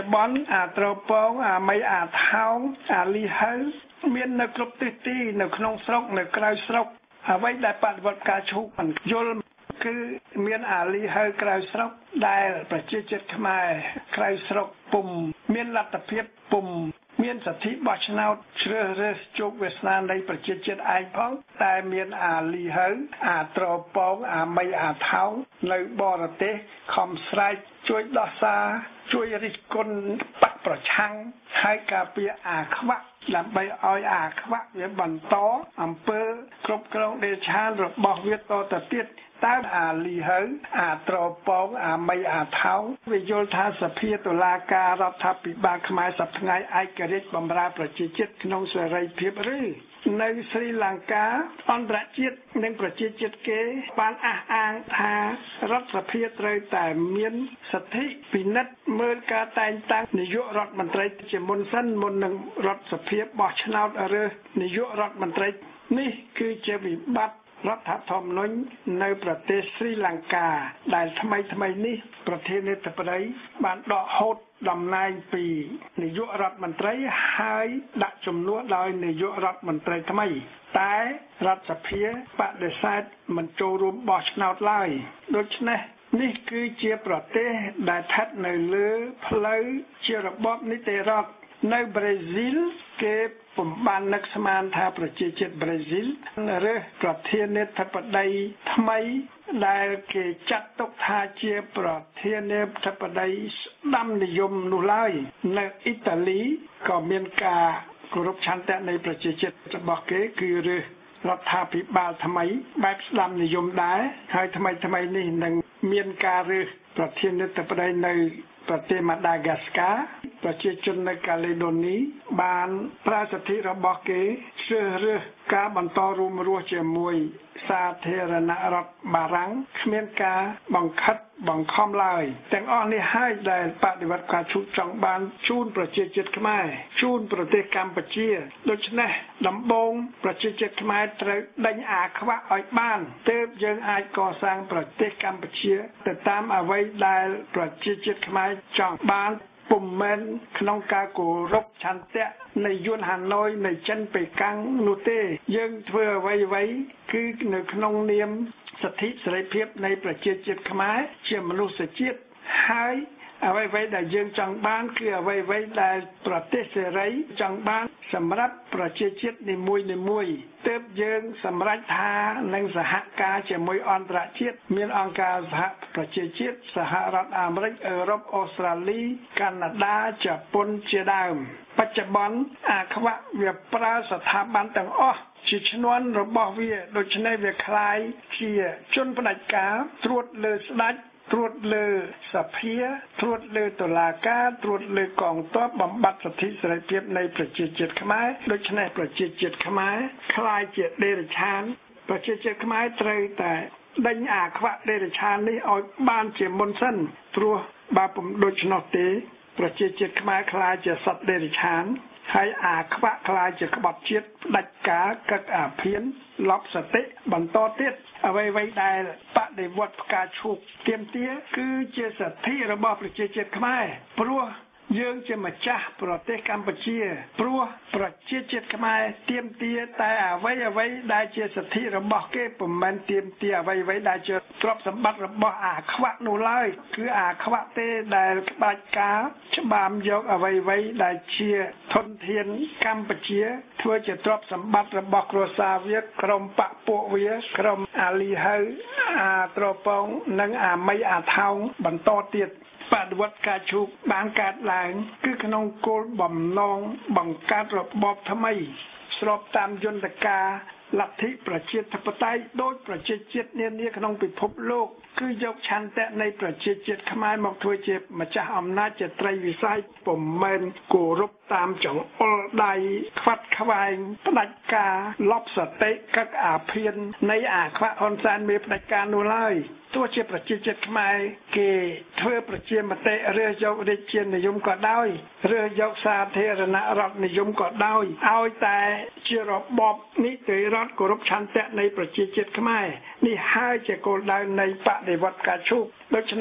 អាត្រពងអាមីអាថោងអាលីហើមាននៅគ្រប់ទិសទីនៅក្នុងស្រុកនៅក្រៅស្រុកអ្វីដែលបដិវត្តការឈូកមិនយល់គឺមានអាលីហើក្រៅស្រុកដែលប្រជាជាតិខ្មែរក្រៅស្រុកពុំមានលទ្ធភាពពុំមានសិទ្ធិបោះឆ្នោតជ្រើសរើសជោគវាសនានៃប្រជាជាតិឯងផងតែមានអាលីហើអាត្រពងអាមីអាថោងនៅបរទេសខំស្រែកជួយដោះសារជួយរិះគន់បកប្រឆាំងហើយការពារអាខ្វាក់ដើម្បីឲ្យអាខ្វាក់វាបន្តអំពើគ្រប់គ្រងដេឆានរបស់វាតទៅទៀតតើអាលីហើអាត្រពងអាមីអាថោងវាយល់ថាសភាតុលាការរដ្ឋាភិបាលខ្មែរសប្តាហ៍ឯករាជ្យបម្រើប្រជាជាតិក្នុងសេរីភាពឬនៅស្រីលង្កាអន្តរជាតិនិងប្រជាជាតិគេបានអះអាងថារដ្ឋសភាត្រូវតែមានសិទ្ធិពិនិត្យមើលការតែងតាំងនាយករដ្ឋមន្ត្រីជាមុនសិនមុននឹងរដ្ឋសភាបោះឆ្នោតរើសនាយករដ្ឋមន្ត្រីនេះគឺជាវិបត្តិរដ្ឋធម្មនុញ្ញនៅប្រទេសស្រីលង្កាដែលថ្មីថ្មីនេះប្រធានាធិបតីបានដកហូតតំណែងពីនាយករដ្ឋមន្ត្រីហើយដាក់ជំនួសដោយនាយករដ្ឋមន្ត្រីថ្មីតែរដ្ឋសភាបដិសេធមិនចូលរួមបោះឆ្នោតឡើយដូច្នេះនេះគឺជាប្រទេសដែលស្ថិតនៅលើផ្លូវជារបបនីតិរដ្ឋនៅប្រេស៊ីលគេពំបាននឹកស្មានថាប្រជាជាតិប្រេស៊ីលរើសប្រធានាធិបតីថ្មីដែលគេចាត់ទុកថាជាប្រធានាធិបតីស្ដាំនិយមនោះឡើយនៅអ៊ីតាលីក៏មានការគោរពឆន្ទៈនៃប្រជាជាតិរបស់គេគឺរើសរដ្ឋាភិបាលថ្មីបែបស្ដាំនិយមដែរហើយថ្មីថ្មីនេះនឹងមានការរើសប្រធានាធិបតីនៅប្រទេសម៉ាដាហ្គាស្កាប្រជាជននៅកាឡេដូនីបានប្រើសិទ្ធិរបស់គេជ្រើសរើសការបន្តរួមរស់ជាមួយសាធារណរដ្ឋបារាំងគ្មានការបង្ខិតបង្ខំឡើយទាំងអស់នេះហើយដែលបដិវត្តការឈូសចង់បានជូនប្រជាជាតិខ្មែរជូនប្រទេសកម្ពុជាដូច្នេះដំបូងប្រជាជាតិខ្មែរត្រូវដេញអាខ្វាក់ឲ្យបានទើបយើងអាចកសាងប្រទេសកម្ពុជាទៅតាមអ្វីដែលប្រជាជាតិខ្មែរចង់បានពុំមែនក្នុងការគោរពឆន្ទៈនៃយួនហាណូយនៃចិនប៉េកាំងនោះទេយើងធ្វើអ្វីអ្វីគឺនៅក្នុងនាមសិទ្ធិសេរីភាពនៃប្រជាជាតិខ្មែរជាមនុស្សជាតិហើយអ្វីអ្វីដែលយើងចង់បានគឺអ្វីអ្វីដែលប្រទេសសេរីចង់បានសម្រាប់ប្រជាជាតិនីមួយនីមួយទើបយើងសម្រេចថានឹងសហការជាមួយអន្តរជាតិមានអង្គការសហប្រជាជាតិសហរដ្ឋអាមេរិកអឺរ៉ុបអូស្ត្រាលីកាណាដាជប៉ុនជាដើមបច្ចុប្បន្នអាខ្វាក់វាប្រើស្ថាប័នទាំងអស់ជាឈ្នាន់របស់វាដូច្នេះវាคล้ายជាជនផ្ដាច់ការត្រួតលើស្ដេចត្រួតលើសភាត្រួតលើតុលាការត្រួតលើកងទ័ពបំបត្តិសិទ្ធិសេរីភាពនៃប្រជាជាតិខ្មែរដូច្នេះប្រជាជាតិខ្មែរคล้ายជាដេរឆានប្រជាជាតិខ្មែរត្រូវតែដេញអាខ្វាក់ដេរឆាននេះឲ្យបានជាមុនសិនព្រោះបើពុំដូច្នោះទេប្រជាជាតិខ្មែរคล้ายជាសត្វដេរឆានហើយអាខ្វាក់คล้ายជាក្បត់ជាតិផ្ដាច់ការកឹកអាភៀនលប់សតិបន្តទៀតអ្វីៗដែលបដិវត្តផ្កាឈូកទាមទារគឺជាសិទ្ធិរបស់ប្រជាជាតិខ្មែរព្រោះយើងជាម្ចាស់ប្រទេសកម្ពុជាព្រោះប្រជាជាតិខ្មែរទាមទារតែអ្វីអ្វីដែលជាសិទ្ធិរបស់គេពុំមែនទាមទារអ្វីអ្វីដែលជាទ្រព្យសម្បត្តិរបស់អាខ្វាក់នោះឡើយគឺអាខ្វាក់ទេដែលក្បាច់ការច្បាមយកអ្វីអ្វីដែលជាធនធានកម្ពុជាធ្វើជាទ្រព្យសម្បត្តិរបស់គ្រួសារវាក្រុមបពពួកវាក្រុមអាលីហើអាត្រពងនិងអាមីអាថោងបន្តទៀតបដិវត្តការឈូកបានកើតឡើងគឺក្នុងគោលបំណងបង្កើតរបបថ្មីស្របតាមយន្តការលទ្ធិប្រជាធិបតេយ្យដោយប្រជាជាតិនានាក្នុងពិភពលោកគឺយកឆន្ទៈនៃប្រជាជាតិខ្មែរមកធ្វើជាម្ចាស់អំណាចជាត្រីវិស័យពុំមែនគោរពតាមចង្អុលដៃខ្វាត់ខ្វែងផ្ដាច់ការលប់សតិកឹកអាភៀននៃអាខ្វាក់ហ៊ុនសែនមានផ្ដាច់ការនោះឡើយទោះជាប្រជាជាតិខ្មែរគេធ្វើប្រជាមតិរើសយករាជានិយមក៏ដោយរើសយកសាធារណរដ្ឋនិយមក៏ដោយឲ្យតែជារបបនីតិរដ្ឋគោរពឆន្ទៈនៃប្រជាជាតិខ្មែរនេះហើយជាគោលដៅនៃបដិវត្តការឈូកដូច្នេះ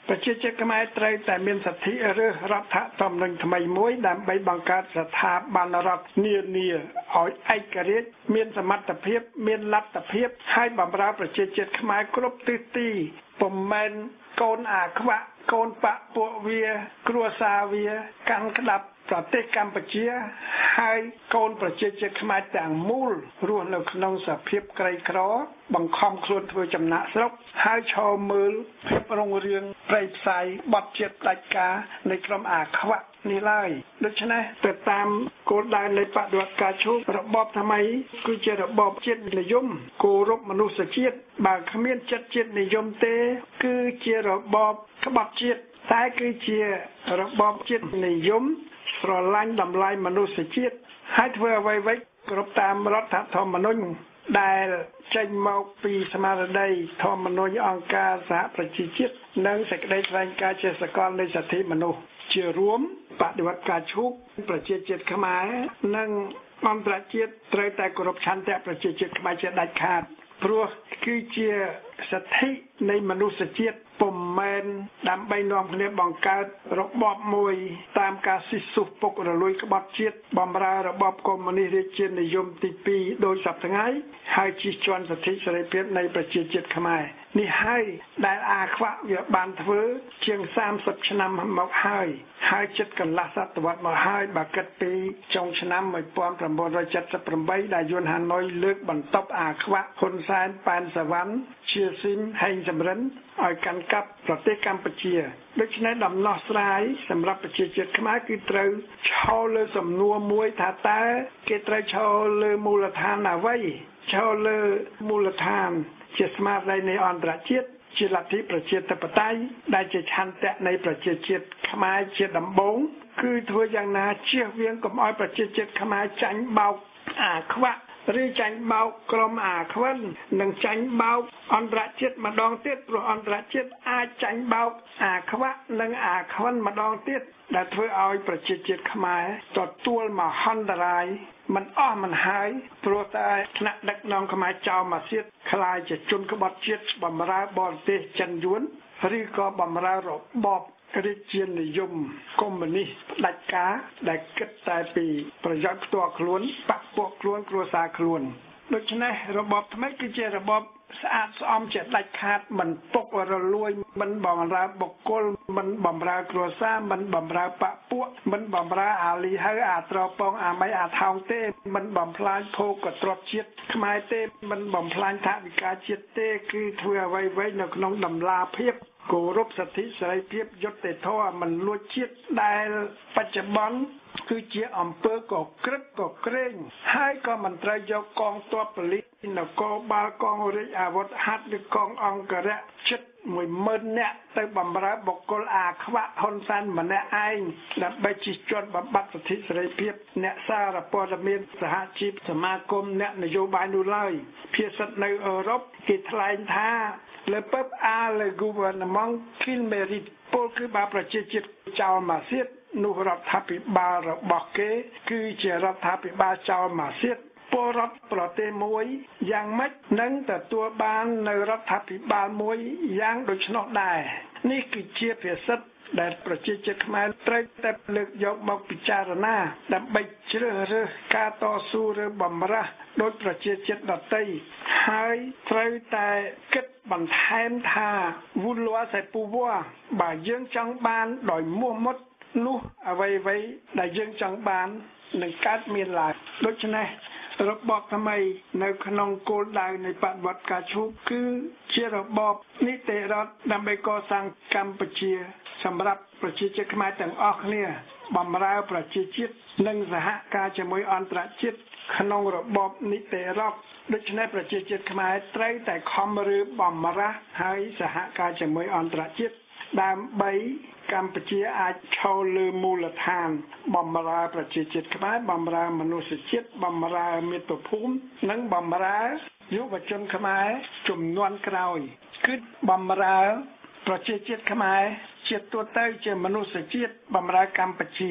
ប្រជាជាតិខ្មែរត្រូវតែមានសិទ្ធិឬរដ្ឋធម្មនុញ្ញថ្មីមួយដើម្បីបង្កើតស្ថាប័នរដ្ឋនានាឲ្យឯករាជ្យមានសមត្ថភាពមានលទ្ធភាពហើយបម្រើប្រជាជាតិខ្មែរគ្រប់ទិសទីពុំមែនកូនអាខ្វាក់កូនបពពួកវាគ្រួសារវាកាន់ក្តាប់ប្រទេសកម្ពុជាហើយកូនប្រជាជាតិខ្មែរទាំងមូលរស់នៅក្នុងសភាពក្រីក្របង្ខំខ្លួនធ្វើចំណាក់ស្រុកហើយឈរមើលភាពរុងរឿងប្រៃផ្សាយបទជាតិផ្ដាច់ការនៃក្រុមអាខ្វាក់នេះឡើយដូច្នេះទៅតាមគោលដៅនៃបដិវត្តការឈូករបបថ្មីគឺជារបបជាតិនិយមគោរពមនុស្សជាតិបើគ្មានចិត្តជាតិនិយមទេគឺជារបបក្បត់ជាតិតែគឺជារបបជាតិនិយមស្រឡាញ់តម្លៃមនុស្សជាតិហើយធ្វើអ្វីៗគ្រប់តាមរដ្ឋធម្មនុញ្ញដែលចេញមកពីស្មារតីធម្មនុញ្ញអង្គការសហប្រជាជាតិនិងសេចក្តីថ្លែងការណ៍ជាសកលនៃសិទ្ធិមនុស្សជារួមបដិវត្តការឈូកប្រជាជាតិខ្មែរនិងអន្តរជាតិត្រូវតែគោរពឆន្ទៈប្រជាជាតិខ្មែរជាដាច់ខាតព្រោះគឺជាសិទ្ធិនៃមនុស្សជាតិពុំមែនដើម្បីនាំគ្នាបង្កើតរបបមួយតាមការស៊ីសុះពុករលួយក្បត់ជាតិបំរើរបបកុម្មុយនីសរាជានិយមទីពីរដោយសពថ្ងៃហើយជិះជាន់សិទ្ធិសេរីភាពនៃប្រជាជាតិខ្មែរនេះហើយដែលអាខ្វាក់វាបានធ្វើជាងសាមសិបឆ្នាំមកហើយហើយជិតកន្លះសតវត្សមកហើយបើគិតពីចុងឆ្នាំmột nghìn chín trăm bảy mươi támដែលយួនហាណូយលើកបន្ទប់អាខ្វាក់ហ៊ុនសែនប៉ែនសវណ្ណជាស៊ីមហេងសំរិនឲ្យកាន់កាប់ប្រទេសកម្ពុជាដូច្នេះដំណោះស្រាយសម្រាប់ប្រជាជាតិខ្មែរគឺត្រូវឈរលើសំណួរមួយថាតើគេត្រូវឈរលើមូលដ្ឋានអ្វីឈរលើមូលដ្ឋានជាស្មារតីនៃអន្តរជាតិជាលទ្ធិប្រជាធិបតេយ្យដែលជាឆន្ទៈនៃប្រជាជាតិខ្មែរជាដំបូងគឺធ្វើយ៉ាងណាជៀសវាងកុំឲ្យប្រជាជាតិខ្មែរចាញ់បោកអាខ្វាក់ឬចាញ់បោកក្រុមអាខ្វិននិងចាញ់បោកអន្តរជាតិម្ដងទៀតព្រោះអន្តរជាតិអាចចាញ់បោកអាខ្វាក់និងអាខ្វិនម្ដងទៀតដែលធ្វើឲ្យប្រជាជាតិខ្មែរទទួលមហន្តរាយមិនអស់មិនហើយព្រោះតែថ្នាក់ដឹកនាំខ្មែរចោលមកទៀតខ្លាយជាជនក្បត់ជាតិបំរើបរទេសចិនយួនឬក៏បំរើរបបរាជានិយមកុម្មុយនីសផ្ដាច់ការដែលគិតតែពីប្រយោជន៍ផ្ទាល់ខ្លួនបកពួកខ្លួនគ្រួសារខ្លួនដូច្នេះរបបថ្មីគឺជារបបស្អាតស្អំជាដាច់ខាតមិនពុករលួយមិនបំរើបុគ្គលមិនបំរើគ្រួសារមិនបំរើបកពួកមិនបំរើអាលីហៅអាត្រពងអាម៉ៃអាថោងទេមិនបំផ្លាញភោគទ្រព្យជាតិខ្មែរទេមិនបំផ្លាញថវិកាជាតិទេគឺធ្វើអ្វីៗនៅក្នុងតម្លាភាពគោរពសិទ្ធិសេរីភាពយុត្តិធម៌មិនលួចជាតិដែលបច្ចុប្បន្នគឺជាអំពើកក្រិតកក្រែងហើយក៏មិនត្រូវយកកងទ័ពប៉ូលីសនគរបាលកងរាជអាវុធហត្ថឬកងអង្គរៈជិតមួយម៉ឺននាក់ទៅបំរើបុគ្គលអាខ្វាក់ហ៊ុនសែនម្នាក់ឯងដើម្បីជិះជាន់បំបត្តិសិទ្ធិសេរីភាពអ្នកសារព័ត៌មានសហជីពសមាគមអ្នកនយោបាយនោះឡើយភាសិតនៅអឺរ៉ុបគេថ្លែងថា Le peuple a le gouvernement qu'il mérite ពលគឺបើប្រជាជាតិចោលមកទៀតនោះរដ្ឋាភិបាលរបស់គេគឺជារដ្ឋាភិបាលចោលមកទៀតពលរដ្ឋប្រទេសមួយយ៉ាងម៉េចនឹងទទួលបាននៅរដ្ឋាភិបាលមួយយ៉ាងដូច្នោះដែរនេះគឺជាភាសិតដែលប្រជាជាតិខ្មែរត្រូវតែលើកយកមកពិចារណាដើម្បីជ្រើសរើសការតស៊ូឬបំរាស់ដោយប្រជាជាតិដទៃហើយត្រូវតែគិតបន្ថែមថា vouloir c'est pouvoir បើយើងចង់បានដោយមោះមុតនោះអ្វីៗដែលយើងចង់បាននឹងកើតមានឡើងដូច្នេះរបបថ្មីនៅក្នុងគោលដៅនៃបដិវត្តការឈូកគឺជារបបនីតិរដ្ឋដើម្បីកសាងកម្ពុជាសម្រាប់ប្រជាជាតិខ្មែរទាំងអស់គ្នាបម្រើប្រជាជាតិនិងសហការជាមួយអន្តរជាតិក្នុងរបបនីតិរដ្ឋដូច្នេះប្រជាជាតិខ្មែរត្រូវតែខំរើបំរាស់ហើយសហការជាមួយអន្តរជាតិដើម្បីកម្ពុជាអាចឈរលើមូលដ្ឋានបម្រើប្រជាជាតិខ្មែរបម្រើមនុស្សជាតិបម្រើមាតុភូមិនិងបម្រើយុវជនខ្មែរជំនាន់ក្រោយគឺបម្រើប្រជាជាតិខ្មែរជាទូទៅជាមនុស្សជាតិបម្រើកម្ពុជា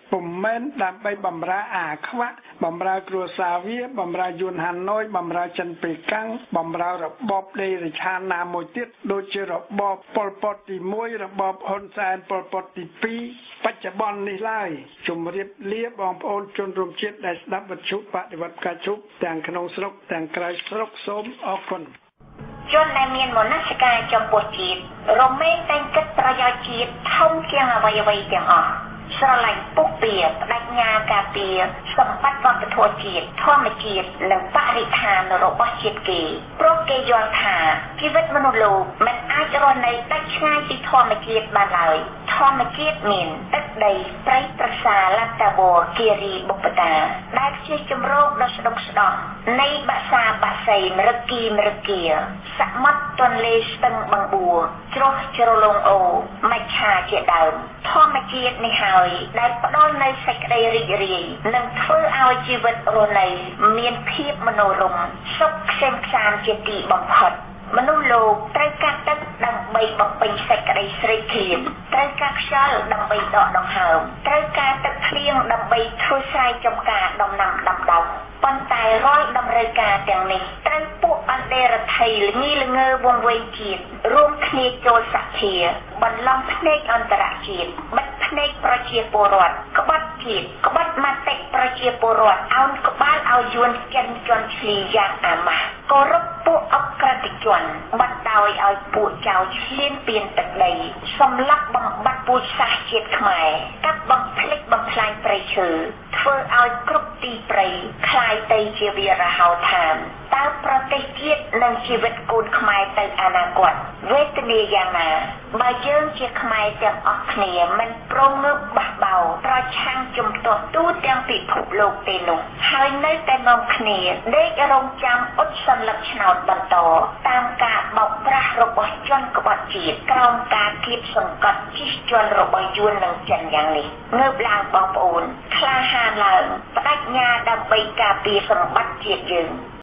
ពុំមែនដើម្បីបម្រើអាខ្វាក់បម្រើគ្រួសារវាបម្រើយួនហាណូយបម្រើចិនប៉េកាំងបម្រើរបបដេរឆានណាមួយទៀតដូចជារបបប៉ុលពតទីមួយរបបហ៊ុនសែនប៉ុលពតទីពីរបច្ចុប្បន្ននេះឡើយជំរាបលាបងប្អូនជនរួមជាតិដែលស្ដាប់វិទ្យុបដិវត្តការជប់ទាំងក្នុងស្រុកទាំងក្រៅស្រុកសូមអរគុណជនដែលមានមនសិការចំពោះជាតិរមែងតែងគិតប្រយោជន៍ជាតិធំជាងអ្វីអ្វីទាំងអស់ស្រឡាញ់ពុកពៀបដេចញាការពារសម្បត្តិវប្បធម៌ជាតិធម្មជាតិនិងបរិស្ថានរបស់ជាតិគេព្រោះគេយល់ថាជីវិតមនុស្សលោកមិនអាចរស់នៅដាច់ឆ្ងាយពីធម្មជាតិបានឡើយធម្មជាតិមានទឹកដីព្រៃប្រសាលតាវរគិរីបុព្វតាដែលជាជំរកដ៏ស្ដុកស្ដំនៃបាសាបាសីមរគីមរគាសមុទ្រទន្លេស្ទឹងបឹងបួរជ្រោះជ្រលងអូមច្ឆាជាដើមធម្មជាតិនេះហើយដែលផ្ដល់នូវសេចក្តីរីករាយនិងធ្វើឲ្យជីវិតរស់នៅមានភាពមនោរម្យសុខក្សេមក្សាន្តជាទីបំផុតមនុស្សលោកត្រូវការទឹកដើម្បីបំពេញសេចក្តីស្រេកឃ្លានត្រូវការខ្យល់ដើម្បីដកដង្ហើមត្រូវការទឹកភ្លៀងដើម្បីធ្វើស្រែចម្ការដំណាំដាំដុះប៉ុន្តែរាល់តម្រូវការទាំងនេះត្រូវពួកអន្តរថៃល្ងីល្ងើវង្វេងជាតិរួមគ្នាចូលសភាបន្លំភ្នែកអន្តរជាតិបិទភ្នែកប្រជាពលរដ្ឋក្បត់ជាតិក្បត់មតិប្រជាពលរដ្ឋអោនក្បាលឲ្យយួនចិនជន់ឈ្លីយ៉ាងអាម៉ាស់គោរពពួកអក្រិតជនបណ្ដោយឲ្យពួកចៅឈ្លានពានទឹកដីសម្លាប់បំបត្តិពូជសាសន៍ជាតិខ្មែរកាប់បំផ្លិចបំផ្លាញព្រៃឈើធ្វើឲ្យគ្រប់ទីព្រៃคล้ายទៅជាវាលរហោឋានតើប្រទេសជាតិនិងជីវិតកូនខ្មែរទៅអនាគតវេទនាយ៉ាងណាបើយើងជាខ្មែរទាំងអស់គ្នាមិនព្រមងើបបះបោប្រឆាំងជំទាស់ទូទាំងពិភពលោកទេនោះហើយនៅតែនាំគ្នាដេករងចាំអ៊ុតសន្លឹកឆ្នោតបន្តតាមការបោកប្រាស់របស់ជនក្បត់ជាតិក្រោមការគៀបសង្កត់ជិះជាន់របស់យួននិងចិនយ៉ាងនេះងើបឡើងបងប្អូនក្លាហានឡើងបដិញ្ញាដើម្បីការពារសម្បត្តិជាតិយើង